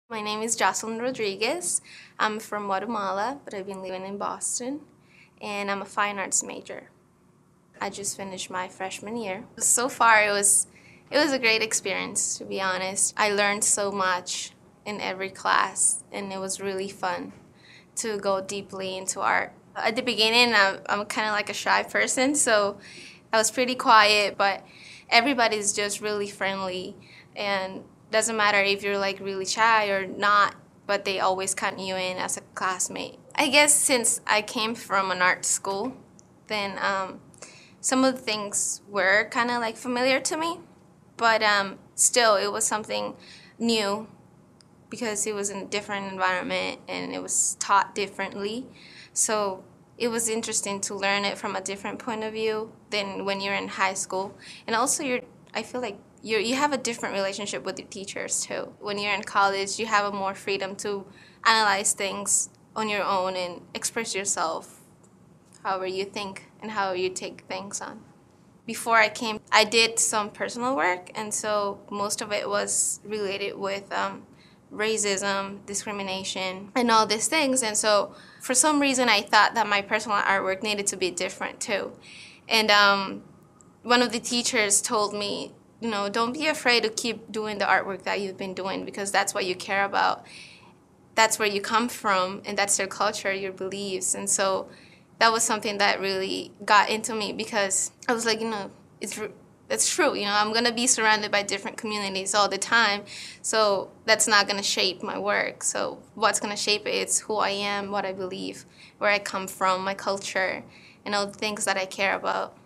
My name is Jocelyn Rodriguez. I'm from Guatemala, but I've been living in Boston, and I'm a fine arts major. I just finished my freshman year. So far, it was a great experience, to be honest. I learned so much in every class, and it was really fun to go deeply into art. At the beginning, I'm kind of like a shy person, so I was pretty quiet, but everybody's just really friendly, and doesn't matter if you're like really shy or not, but they always count you in as a classmate. I guess since I came from an art school, then some of the things were kind of like familiar to me, but still it was something new because it was in a different environment and it was taught differently. So it was interesting to learn it from a different point of view than when you're in high school. And also I feel like you have a different relationship with your teachers too. When you're in college, you have a more freedom to analyze things on your own and express yourself however you think and how you take things on. Before I came, I did some personal work, and so most of it was related with racism, discrimination, and all these things. And so for some reason, I thought that my personal artwork needed to be different too. And one of the teachers told me, don't be afraid to keep doing the artwork that you've been doing because that's what you care about. That's where you come from, and that's your culture, your beliefs. And so that was something that really got into me because I was like, it's true. I'm going to be surrounded by different communities all the time, so that's not going to shape my work. So what's going to shape it is who I am, what I believe, where I come from, my culture, and all the things that I care about.